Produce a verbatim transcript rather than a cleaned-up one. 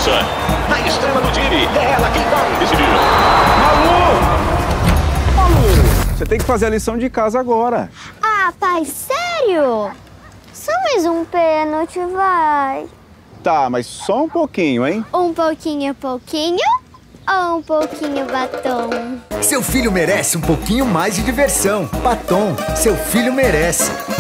cobrança. A estrela do time, é ela quem vai decidir. Malu! Malu, você tem que fazer a lição de casa agora. Ah, pai, sério? Só mais um pênalti, vai. Tá, mas só um pouquinho, hein? Um pouquinho, pouquinho ou um pouquinho batom? Seu filho merece um pouquinho mais de diversão. Batom, seu filho merece.